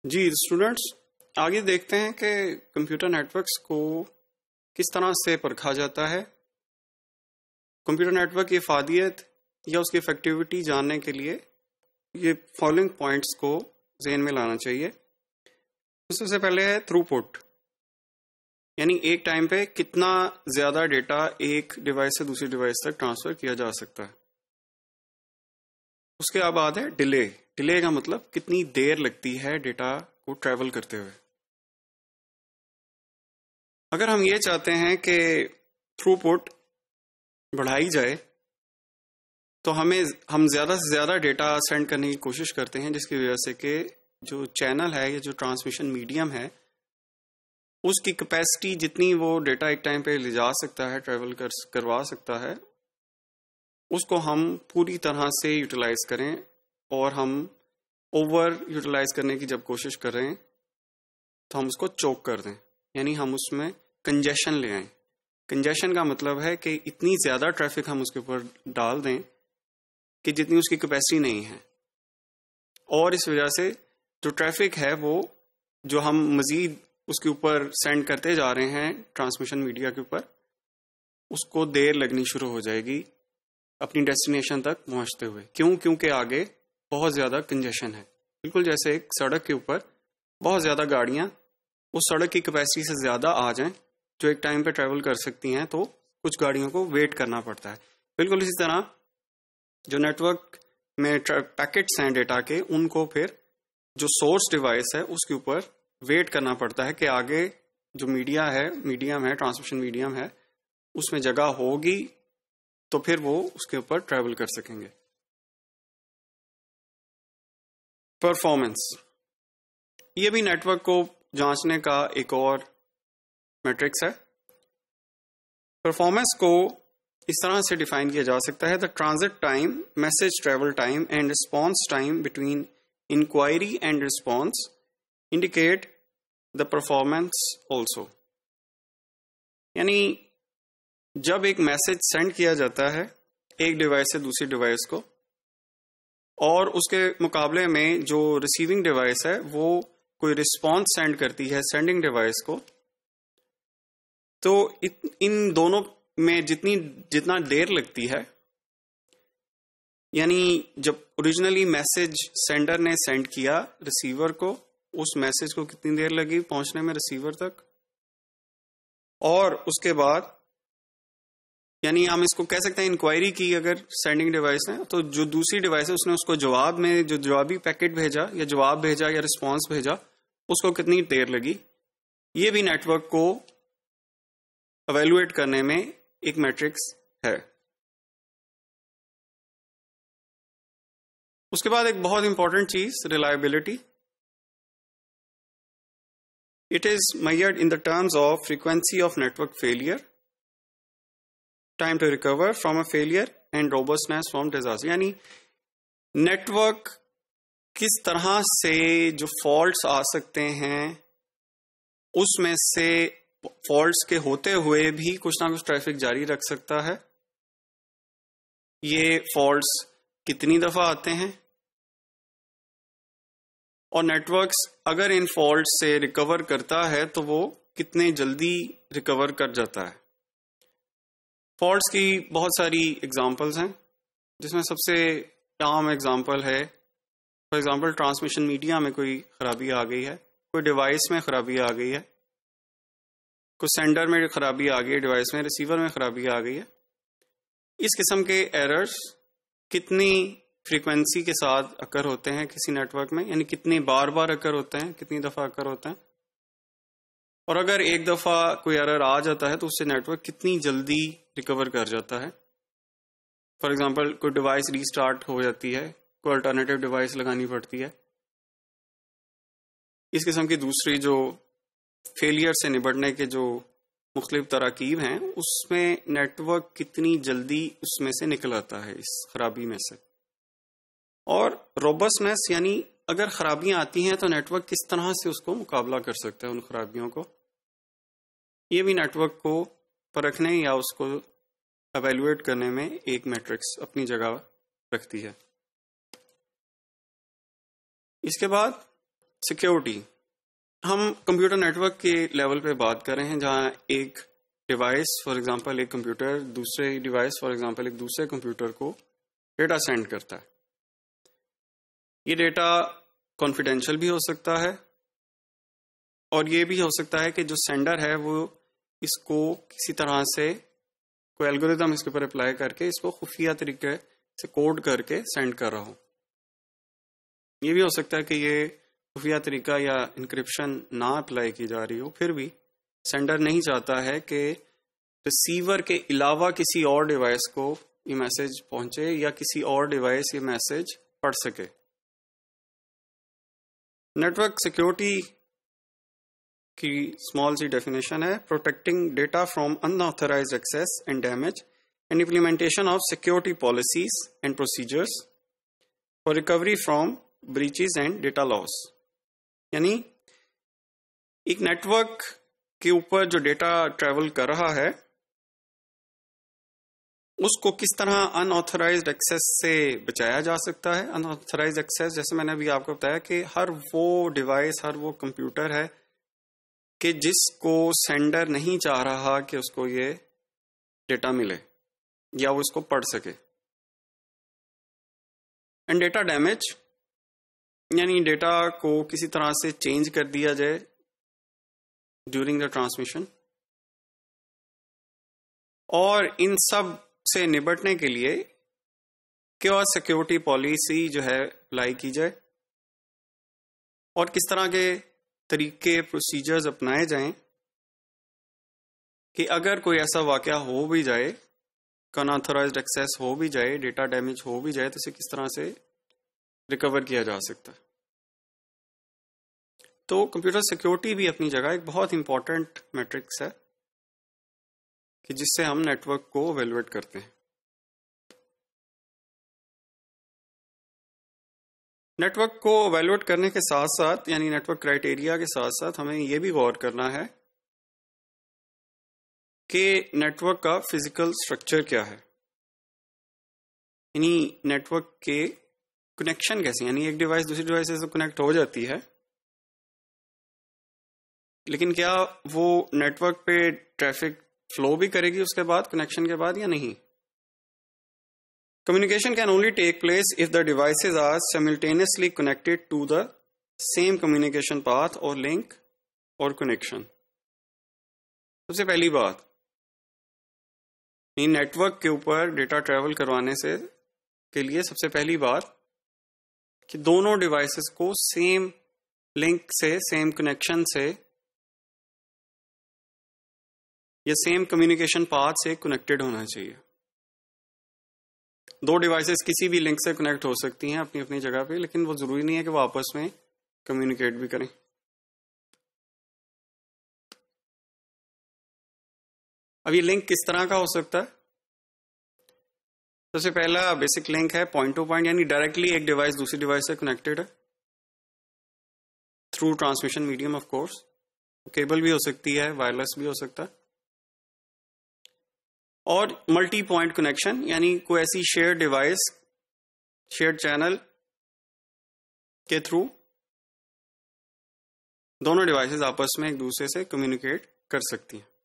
जी students, आगे देखते हैं कि कंप्यूटर नेटवर्क्स को किस तरह से परखा जाता है। कंप्यूटर नेटवर्क की इफादियत या उसकी इफेक्टिविटी जानने के लिए ये फॉलोइंग पॉइंट्स को ज़हन में लाना चाहिए। सबसे पहले है थ्रूपुट, यानी एक टाइम पे कितना ज़्यादा डेटा एक डिवाइस से दूसरी डिवाइस तक ट्रांसफ़र किया जा सकता है। उसके बाद है डिले। डिले का मतलब कितनी देर लगती है डेटा को ट्रैवल करते हुए। अगर हम ये चाहते हैं कि थ्रूपुट बढ़ाई जाए तो हम ज़्यादा से ज़्यादा डेटा सेंड करने की कोशिश करते हैं, जिसकी वजह से कि जो चैनल है या जो ट्रांसमिशन मीडियम है उसकी कैपेसिटी जितनी वो डेटा एक टाइम पे ले जा सकता है, ट्रैवल करवा सकता है, उसको हम पूरी तरह से यूटिलाइज करें। और हम ओवर यूटिलाइज करने की जब कोशिश कर रहे हैं तो हम उसको चोक कर दें, यानी हम उसमें कंजेशन ले आए। कंजेशन का मतलब है कि इतनी ज़्यादा ट्रैफिक हम उसके ऊपर डाल दें कि जितनी उसकी कैपेसिटी नहीं है, और इस वजह से जो ट्रैफिक है वो जो हम मज़ीद उसके ऊपर सेंड करते जा रहे हैं ट्रांसमिशन मीडिया के ऊपर, उसको देर लगनी शुरू हो जाएगी अपनी डेस्टिनेशन तक पहुंचते हुए। क्योंकि आगे बहुत ज़्यादा कंजेशन है। बिल्कुल जैसे एक सड़क के ऊपर बहुत ज़्यादा गाड़ियां उस सड़क की कैपेसिटी से ज़्यादा आ जाएं जो एक टाइम पे ट्रैवल कर सकती हैं, तो कुछ गाड़ियों को वेट करना पड़ता है। बिल्कुल इसी तरह जो नेटवर्क में पैकेट्स हैं डेटा के, उनको फिर जो सोर्स डिवाइस है उसके ऊपर वेट करना पड़ता है कि आगे जो मीडियम है, ट्रांसमिशन मीडियम है, उसमें जगह होगी तो फिर वो उसके ऊपर ट्रैवल कर सकेंगे। परफॉर्मेंस, ये भी नेटवर्क को जांचने का एक और मैट्रिक्स है। परफॉर्मेंस को इस तरह से डिफाइन किया जा सकता है: the transit time, message travel time and response time between inquiry and response indicate the performance also. यानी जब एक मैसेज सेंड किया जाता है एक डिवाइस से दूसरी डिवाइस को, और उसके मुकाबले में जो रिसीविंग डिवाइस है वो कोई रिस्पॉन्स सेंड करती है सेंडिंग डिवाइस को, तो इन दोनों में जितना देर लगती है, यानी जब ओरिजिनली मैसेज सेंडर ने सेंड किया रिसीवर को, उस मैसेज को कितनी देर लगी पहुंचने में रिसीवर तक, और उसके बाद यानी हम इसको कह सकते हैं इंक्वायरी की अगर सेंडिंग डिवाइस है, तो जो दूसरी डिवाइस है उसने उसको जवाब में जो जवाबी पैकेट भेजा या जवाब भेजा या रिस्पांस भेजा, उसको कितनी देर लगी। ये भी नेटवर्क को एवेलुएट करने में एक मैट्रिक्स है। उसके बाद एक बहुत इंपॉर्टेंट चीज reliability. It is measured in the terms of frequency of network failure, time to recover from a failure and robustness from disaster. यानी नेटवर्क किस तरह से जो फॉल्ट्स आ सकते हैं उसमें से फॉल्ट्स के होते हुए भी कुछ ना कुछ ट्रैफिक जारी रख सकता है। ये फॉल्ट्स कितनी दफा आते हैं, और नेटवर्क्स अगर इन फॉल्ट्स से रिकवर करता है तो वो कितने जल्दी रिकवर कर जाता है। फॉल्ट्स की बहुत सारी एग्जांपल्स हैं, जिसमें सबसे आम एग्जांपल है, फॉर एग्जांपल ट्रांसमिशन मीडिया में कोई खराबी आ गई है, कोई डिवाइस में खराबी आ गई है, कोई सेंडर में खराबी आ गई है, डिवाइस में, रिसीवर में खराबी आ गई है। इस किस्म के एरर्स कितनी फ्रीक्वेंसी के साथ अकर होते हैं किसी नेटवर्क में, यानी कितनी बार बार अकर होते हैं, कितनी दफा अकर होते हैं, और अगर एक दफा कोई एरर आ जाता है तो उससे नेटवर्क कितनी जल्दी रिकवर कर जाता है। फॉर एग्जांपल कोई डिवाइस रीस्टार्ट हो जाती है, कोई अल्टरनेटिव डिवाइस लगानी पड़ती है। इस किस्म की दूसरी जो फेलियर से निपटने के जो मुख्तलिफ तरकीब हैं, उसमें नेटवर्क कितनी जल्दी उसमें से निकल आता है इस खराबी में से। और रोबस्टनेस, यानी अगर खराबियां आती हैं तो नेटवर्क किस तरह से उसको मुकाबला कर सकता है उन खराबियों को। ये भी नेटवर्क को परखने या उसको एवेलुएट करने में एक मैट्रिक्स अपनी जगह रखती है। इसके बाद सिक्योरिटी, हम कंप्यूटर नेटवर्क के लेवल पे बात कर रहे हैं जहां एक डिवाइस फॉर एग्जांपल एक कंप्यूटर दूसरे डिवाइस फॉर एग्जांपल एक दूसरे कंप्यूटर को डेटा सेंड करता है। ये डेटा कॉन्फिडेंशियल भी हो सकता है और ये भी हो सकता है कि जो सेंडर है वो इसको किसी तरह से कोई एल्गोरिदम इसके ऊपर अप्लाई करके इसको खुफिया तरीके से कोड करके सेंड कर रहा हो। ये भी हो सकता है कि ये खुफिया तरीका या इंक्रिप्शन ना अप्लाई की जा रही हो, फिर भी सेंडर नहीं चाहता है कि रिसीवर के अलावा किसी और डिवाइस को ये मैसेज पहुंचे या किसी और डिवाइस ये मैसेज पढ़ सके। नेटवर्क सिक्योरिटी की स्मॉल सी डेफिनेशन है, protecting data from unauthorised access and damage and implementation of security policies and procedures for recovery from breaches and data loss. यानी एक नेटवर्क के ऊपर जो डेटा ट्रेवल कर रहा है उसको किस तरह अनऑथराइज्ड एक्सेस से बचाया जा सकता है। अनऑथराइज्ड एक्सेस जैसे मैंने अभी आपको बताया कि हर वो डिवाइस हर वो कंप्यूटर है कि जिसको सेंडर नहीं चाह रहा कि उसको ये डेटा मिले या वो इसको पढ़ सके। एंड डेटा डैमेज यानी डेटा को किसी तरह से चेंज कर दिया जाए ड्यूरिंग द ट्रांसमिशन। और इन सब से निपटने के लिए क्या सिक्योरिटी पॉलिसी जो है अप्लाई की जाए और किस तरह के तरीके प्रोसीजर्स अपनाए जाएं कि अगर कोई ऐसा वाकया हो भी जाए, अनऑथराइज्ड एक्सेस हो भी जाए, डेटा डैमेज हो भी जाए, तो इसे किस तरह से रिकवर किया जा सकता है। तो कंप्यूटर सिक्योरिटी भी अपनी जगह एक बहुत इंपॉर्टेंट मैट्रिक्स है कि जिससे हम नेटवर्क को इवैल्यूएट करते हैं। नेटवर्क को इवैल्यूएट करने के साथ साथ यानी नेटवर्क क्राइटेरिया के साथ साथ हमें यह भी गौर करना है कि नेटवर्क का फिजिकल स्ट्रक्चर क्या है। यानी नेटवर्क के कनेक्शन कैसे, यानी एक डिवाइस दूसरी डिवाइस से कनेक्ट हो जाती है, लेकिन क्या वो नेटवर्क पे ट्रैफिक फ्लो भी करेगी उसके बाद, कनेक्शन के बाद, या नहीं। Communication can only take place if the devices are simultaneously connected to the same communication path or link or connection. सबसे पहली बात, नेटवर्क के ऊपर डेटा ट्रेवल करवाने से के लिए सबसे पहली बात कि दोनों डिवाइसेस को सेम लिंक से, सेम कनेक्शन से या सेम कम्युनिकेशन पाथ से कनेक्टेड होना चाहिए। दो डिवाइसेस किसी भी लिंक से कनेक्ट हो सकती हैं अपनी अपनी जगह पे, लेकिन वो जरूरी नहीं है कि वो आपस में कम्युनिकेट भी करें। अब ये लिंक किस तरह का हो सकता है? सबसे पहला बेसिक लिंक है पॉइंट टू पॉइंट, यानी डायरेक्टली एक डिवाइस दूसरी डिवाइस से कनेक्टेड है through transmission medium. Of course cable भी हो सकती है, वायरलेस भी हो सकता है। और मल्टी पॉइंट कनेक्शन, यानी कोई ऐसी शेयर्ड डिवाइस, शेयर्ड चैनल के थ्रू दोनों डिवाइसेस आपस में एक दूसरे से कम्युनिकेट कर सकती हैं।